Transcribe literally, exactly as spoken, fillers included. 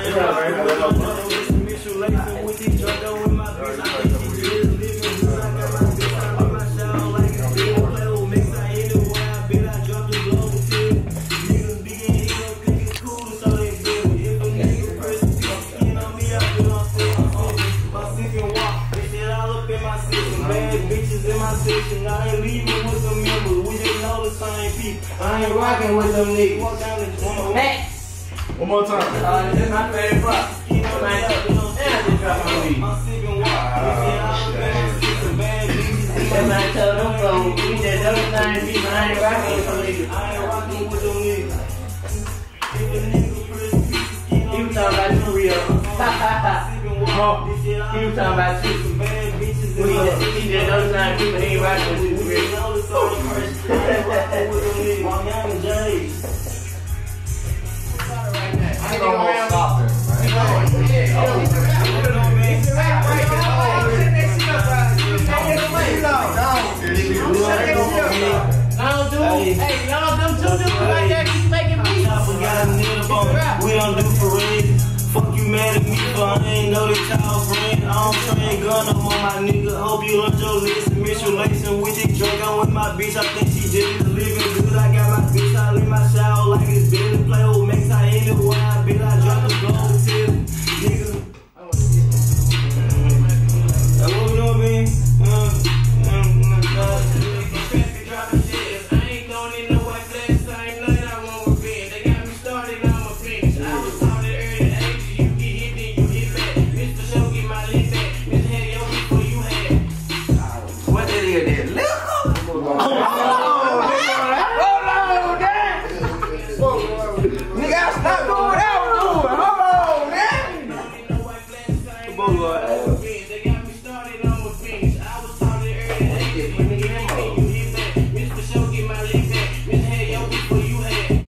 ain't rocking with no brother. Mitchell lacing with these drunk with my bitch. I think she just living good. I got my bitch, I leave my shower like it's big. Play with mix, I anywhere I bet I drop the global tip. Niggas be getting hit up, think it's cool, so they feel me. If a nigga press the skin on me, I feel I'm sick, I'm sick. My sippin' walk, they shit all up in my system. Bad bitches in my section, I ain't leaving with some members. We just know the same people. I ain't rocking with them niggas. Walk down the drum. Max. One more time. Uh, this is my favorite part. You know, man, I just dropped my weed. My sippin' walk, they shit all up in my system. Bad bitches in my section. I tell them folks, we just know the same people. I ain't rocking with them niggas. I ain't rocking with them niggas. If a nigga press pieces, skin on me. You talking about you real. Ha ha ha. You talking about you. We just know the same people. He ain't rocking with you real. I ain't gonna stop it, Y'all do, hey, y'all them two dudes like that keep making beats. We don't do parade. Fuck you mad at me, but I ain't know that y'all friend. I don't train gun, I'm on my nigga. Hope you learned your lesson. Mitchell lacing with this drink. I'm with my bitch. I think she just living good. I got my bitch. I leave my shower like it's been. Play with mix. I anywhere I bet I drop the gold tip. Nigga. That's what we doing, man. They got me started, I'm a finish.